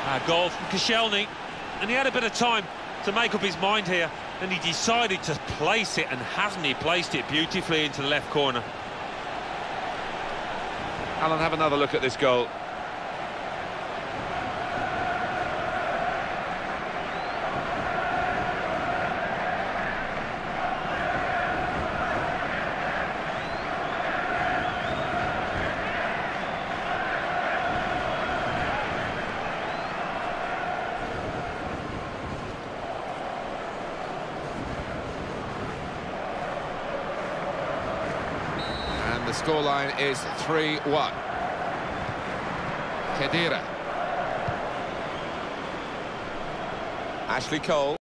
Goal from Koscielny, and he had a bit of time to make up his mind here, and he decided to place it, and hasn't he placed it beautifully into the left corner. Alan, have another look at this goal. The scoreline is 3-1. Khedira. Ashley Cole.